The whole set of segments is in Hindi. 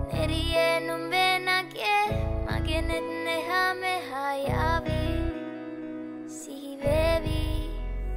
Eriye numbena ke magenet nehame hayavi si baby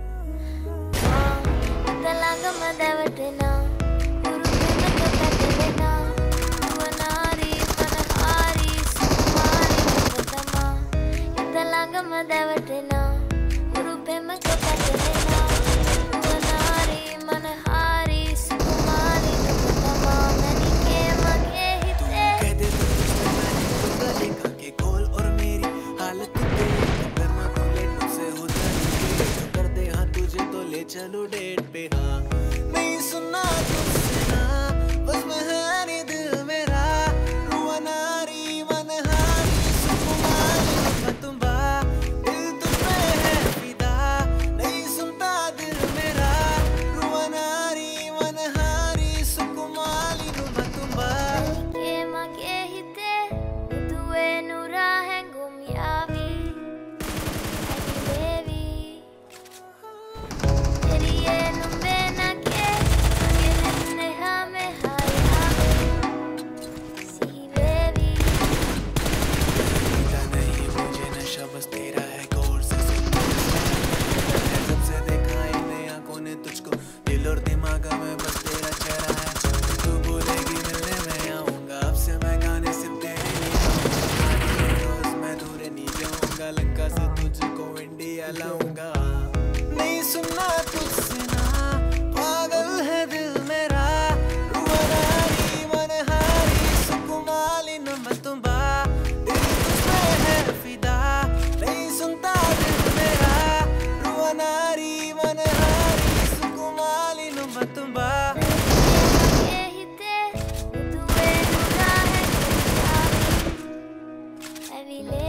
talanga madavatena urumena katatena wanari manahari sumari nagatama talanga madavatena urumena katatena wanari manahari sumari nagatama nanike mage hite कह दे तो तुझसे मैंने खुदा देखा कि कॉल और मेरी हालत तेरी करना तो लेट मुझसे होता नहीं तो कर दे हाँ तुझे तो ले चलो डेट पे हाँ नहीं सुनना तुझसे ना बस बहाने दिल मेरा रुआ नारी मनहारी सुकुमारी फतुम्बा दिल तुझ पे है फिदा नहीं सुनता दिल मेरा रुआ नारी मनहारी सुकुमारी फतुम्बा nanike mage hite tuwe nura hengum yavi baby eriye numbena ke magenet nehame hayavi si baby पता नहीं मुझे नशा बस तेरा है गौर से सुन मैंने जब से देखा इन आंखों ने तुझको दिल और दिमाग में बस तेरा चेहरा है तू बोलेगी मिलने मैं आऊंगा अब से मैं गाने सिर्फ तेरे लिए गाऊंगा रोज मैं दूर नहीं जाऊंगा लंका से तुझको इंडिया लाऊंगा नहीं सुनना तुझसे ना पागल है दिल मेरा रुआ नारी मनहारी सुकुमाली नमतुम्बा दिल तुझ पे है फिदा नहीं सुनता दिल मेरा रुआ नारी मनहारी सुकुमाली नमतुम्बा mage hite tuwe nura hengum yavi